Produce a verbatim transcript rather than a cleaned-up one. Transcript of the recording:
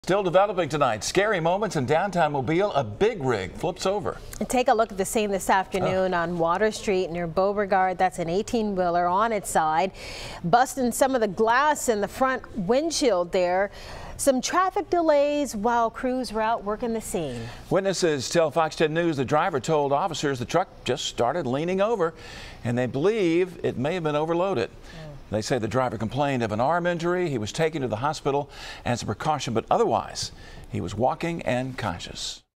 Still developing tonight. Scary moments in downtown Mobile. A big rig flips over. And take a look at the scene this afternoon oh. on Water Street near Beauregard. That's an eighteen wheeler on its side, busting some of the glass in the front windshield there. Some traffic delays while crews were out working the scene. Witnesses tell Fox ten News the driver told officers the truck just started leaning over, and they believe it may have been overloaded. Mm. They say the driver complained of an arm injury. He was taken to the hospital as a precaution, but otherwise, he was walking and conscious.